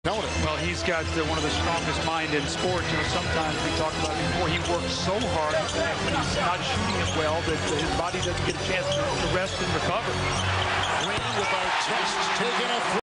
Well, he's got one of the strongest mind in sports. You know, sometimes we talked about it before. He works so hard when he's not shooting it well that his body doesn't get a chance to rest and recover. Green with our test taking a